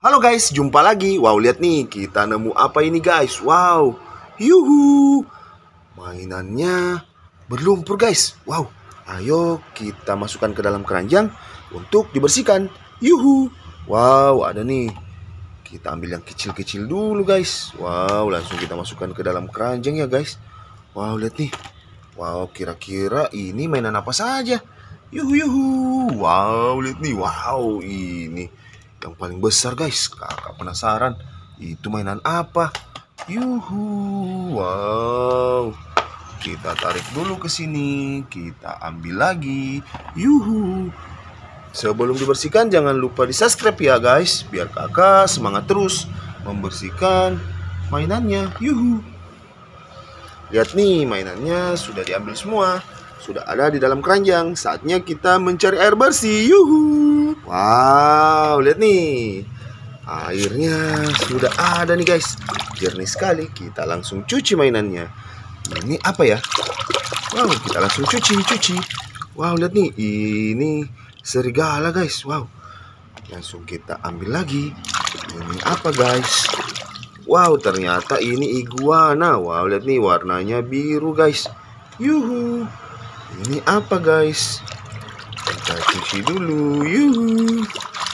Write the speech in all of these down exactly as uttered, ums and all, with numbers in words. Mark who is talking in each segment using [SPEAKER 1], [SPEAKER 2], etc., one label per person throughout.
[SPEAKER 1] Halo guys, jumpa lagi. Wow, lihat nih, kita nemu apa ini guys? Wow, yuhu, mainannya berlumpur guys. Wow, ayo kita masukkan ke dalam keranjang untuk dibersihkan. Yuhu, wow, ada nih. Kita ambil yang kecil-kecil dulu guys. Wow, langsung kita masukkan ke dalam keranjang ya guys. Wow, lihat nih. Wow, kira-kira ini mainan apa saja? Yuhu, yuhu. Wow, lihat nih. Wow, ini yang paling besar guys. Kakak penasaran itu mainan apa? Yuhu. Wow. Kita tarik dulu ke sini. Kita ambil lagi. Yuhu. Sebelum dibersihkan jangan lupa di subscribe ya guys, biar kakak semangat terus membersihkan mainannya. Yuhu. Lihat nih, mainannya sudah diambil semua, sudah ada di dalam keranjang. Saatnya kita mencari air bersih. Yuhu. Wow, lihat nih, airnya sudah ada nih guys, jernih sekali. Kita langsung cuci mainannya. Ini apa ya? Wow, kita langsung cuci, cuci. Wow, lihat nih, ini serigala guys. Wow, langsung kita ambil lagi. Ini apa guys? Wow, ternyata ini iguana. Wow, lihat nih, warnanya biru guys. Yuhu. Ini apa guys? Kita cuci dulu. Yuhu.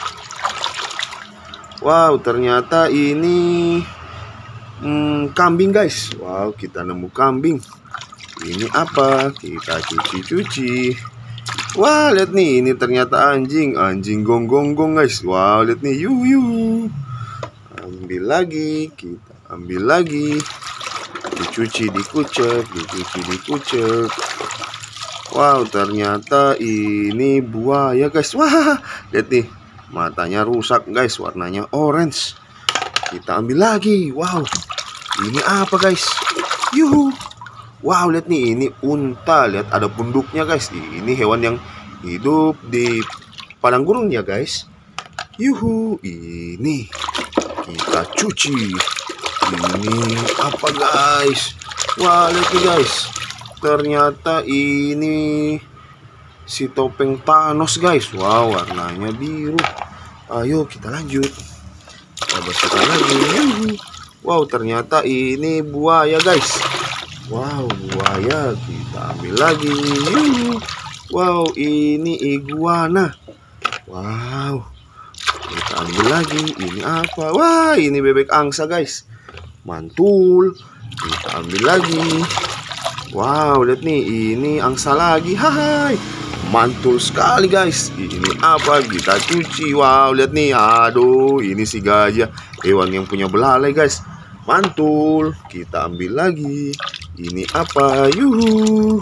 [SPEAKER 1] Wow, ternyata ini hmm, kambing guys. Wow, kita nemu kambing. Ini apa? Kita cuci-cuci. Wah, lihat nih, ini ternyata anjing. Anjing gonggong-gong guys. Wow, lihat nih. Yuhu, yuhu. Ambil lagi, kita ambil lagi, dicuci, dikucek, dicuci, dikucek. Wow, ternyata ini buaya guys. Wah, lihat nih, matanya rusak guys, warnanya orange. Kita ambil lagi. Wow, ini apa guys? Yuhu. Wow, lihat nih, ini unta. Lihat ada punduknya guys. Ini hewan yang hidup di padang gurun ya guys. Yuhu, ini kita cuci. Ini apa guys? Wah, lihat nih guys, ternyata ini si topeng Thanos guys. Wow, warnanya biru. Ayo kita lanjut, kita bersihkan lagi. Wow, ternyata ini buaya guys. Wow, buaya, kita ambil lagi. Wow, ini iguana. Wow, kita ambil lagi. Ini apa? Wah, ini bebek angsa guys. Mantul. Kita ambil lagi. Wow, lihat nih, ini angsa lagi. Hai, mantul sekali guys. Ini apa? Kita cuci. Wow, lihat nih. Aduh, ini si gajah, hewan yang punya belalai guys. Mantul. Kita ambil lagi. Ini apa? Yuhu.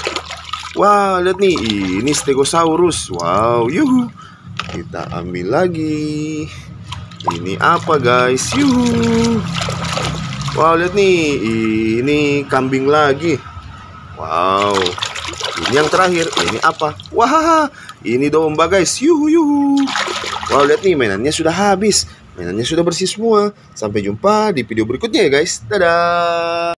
[SPEAKER 1] Wow, lihat nih, ini stegosaurus. Wow, yuhu. Kita ambil lagi. Ini apa guys? Yuhu. Wow, lihat nih, ini kambing lagi. Wow, ini yang terakhir. Ini apa? Wah, ini domba guys. Yuhu, yuhu. Wow, lihat nih, mainannya sudah habis. Mainannya sudah bersih semua. Sampai jumpa di video berikutnya ya guys. Dadah.